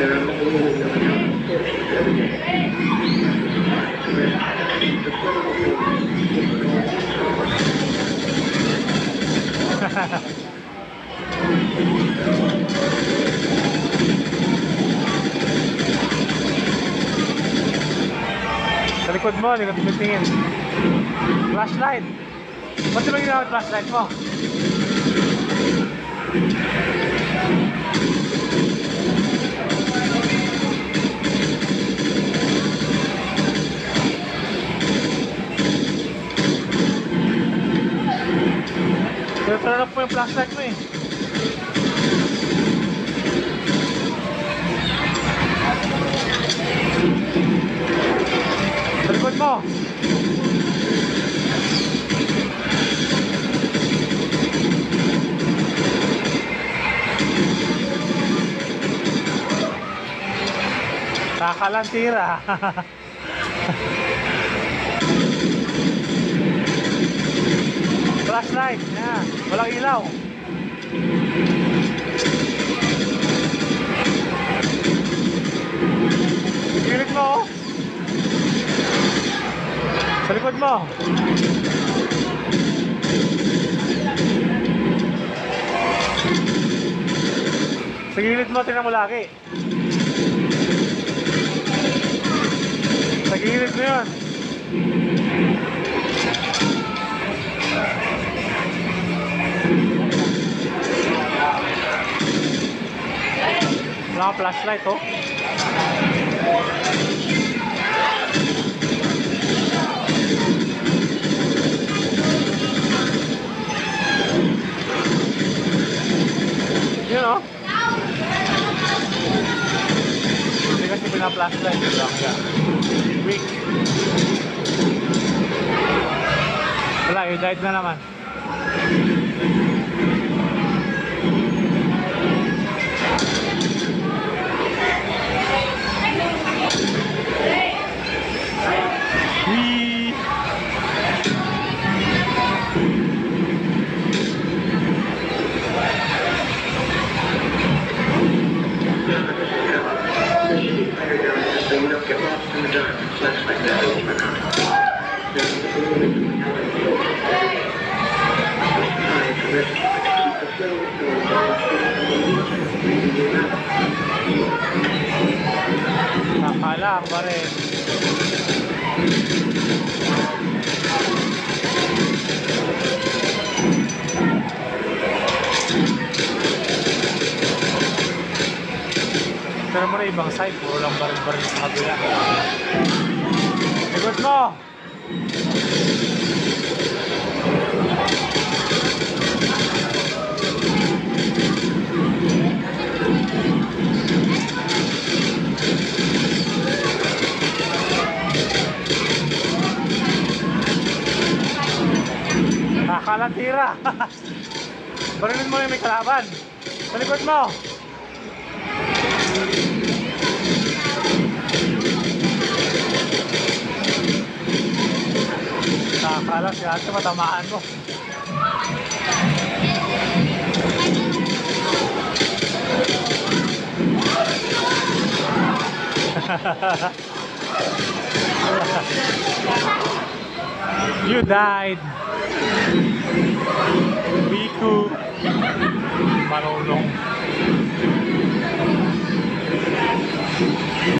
Sa likod mo, likod mo tingin. Flashlight. Ba't diba ginamit flashlight mo? Pero turn off mo yung flashlight mo eh. Sa likod mo. Kakalantira. Flashlight, yan. Walang ilaw. Gilid mo. Sa likod mo. Sa gilid mo, tingnan mo lagi. Sa gilid mo yun. Wala kang flashlight, oh. Yun, oh. Hindi kasi pinaka-flashlight. Weak. Wala, you died na naman. Nakala ako rin. Pero mo na ibang side, puro lang baril-baril sa kabila. Likod mo! Nakalatira! Barilin mo yung may kalaban. Sa likod mo! Nakakala siya ito, matamaan mo. You died. Biku. Marunong.